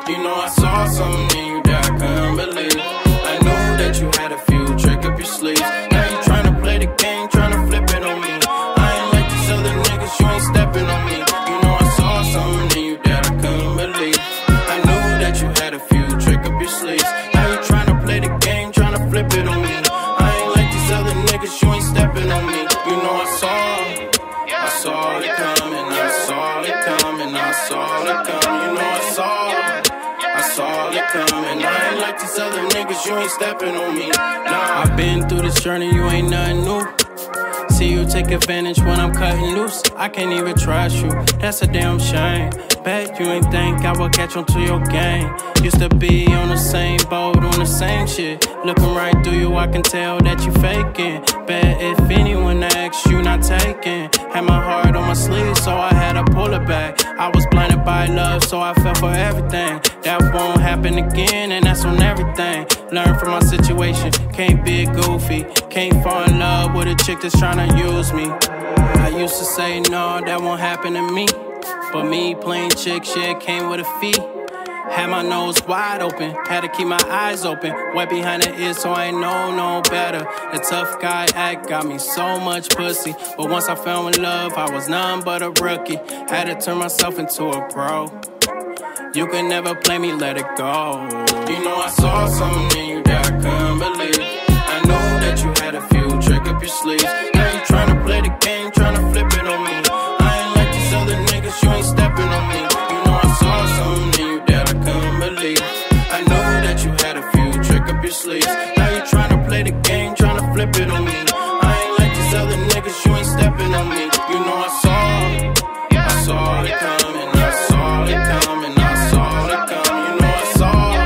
You know I saw something in you that I couldn't believe. I knew that you had a few trick up your sleeves. Now you tryna play the game, tryna flip it on me. I ain't like these other niggas, you ain't stepping on me. You know I saw something in you that I couldn't believe. I knew that you had a few trick up your sleeves. Now you tryna play the game, tryna flip it on me. I ain't like these other niggas, you ain't stepping on me. You know I saw it coming, I saw it coming, I saw it coming. You know I saw it coming. I ain't like these other niggas, you ain't stepping on me. Nah, I've been through this journey, you ain't nothing new. See you take advantage when I'm cutting loose. I can't even trust you, that's a damn shame. Bet you ain't think I would catch on to your game. Used to be on the same boat, on the same shit. Looking right through you, I can tell that you faking. Bet if anyone asks, you not taking. Had my heart on my sleeve, so I had to pull it back. I was blinded by love, so I fell for everything. That won't happen again, and that's on everything. Learn from my situation, can't be a goofy. Can't fall in love with a chick that's tryna use me. I used to say no, that won't happen to me. But me playing chick shit came with a fee. Had my nose wide open, had to keep my eyes open. Wet behind the ears so I ain't know no better. The tough guy act got me so much pussy. But once I fell in love, I was none but a rookie. Had to turn myself into a pro. You can never play me, let it go. You know I saw something in you that I couldn't believe. I know that you had a few trick up your sleeves. Now you tryna play the game, tryna flip it on me. I ain't like these other niggas, you ain't stepping on me. You know I saw something in you that I couldn't believe. I know that you had a few trick up your sleeves. Now you tryna play the game, tryna flip it on me. I ain't like these other niggas, you ain't stepping on me. You know I saw it coming, I saw it coming, I saw it coming. You know I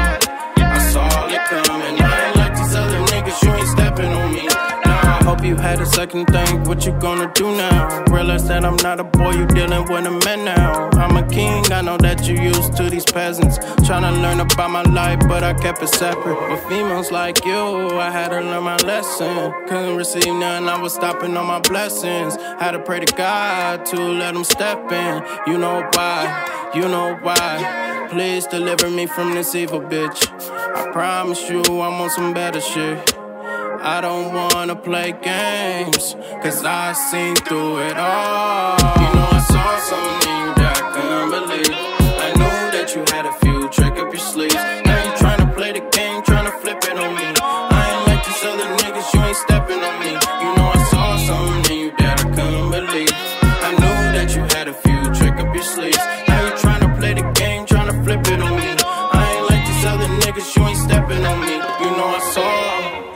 saw it coming. I ain't like these other niggas, you ain't stepping on me. Nah, hope you had a second think, what you gonna do now? Realize that I'm not a boy, you dealing with a man now. I'm a king, I know that you used to these peasants. Tryna learn about my life, but I kept it separate. With females like you, I had to learn my lesson. Couldn't receive none, I was stopping all my blessings. Had to pray to God to let him step in. You know why, you know why. Please deliver me from this evil bitch. I promise you I'm on some better shit. I don't wanna play games, cause I seen through it all. You know I saw something in you that I couldn't believe. I knew that you had a few trick up your sleeves. Now you tryna play the game, tryna flip it on me. I ain't like these other niggas, you ain't stepping on me. You know I saw something in you that I couldn't believe. I knew that you had a few trick up your sleeves. Now you tryna play the game, tryna flip it on me. I ain't like these other niggas, you ain't stepping on me. You know I saw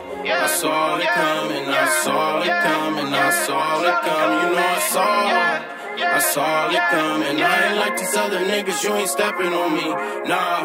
it coming, I saw it coming, I saw it coming. You know I saw it coming. I ain't like these other niggas, you ain't stepping on me. Nah.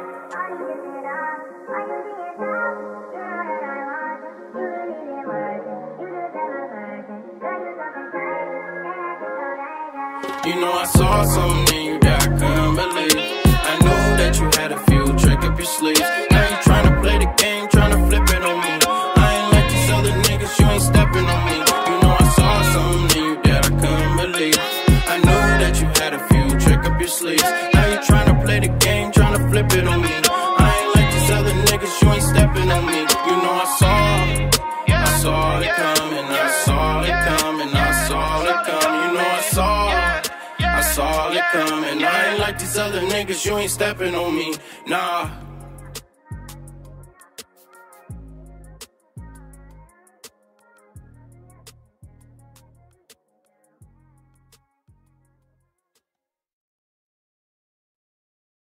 You know I saw something in you that I couldn't believe. I knew that you had a few trick up your sleeves. Now you tryna play the game, tryna flip it on me. I ain't like these other niggas, you ain't stepping on me. You know I saw something in you that I couldn't believe. I knew that you had a few trick up your sleeves. Now you tryna play the game, tryna flip it on me. I ain't like these other niggas, you ain't stepping on me. You know I saw it coming, I saw it coming, I saw it coming. You know I saw it coming. I ain't like these other niggas, you ain't stepping on me. Nah.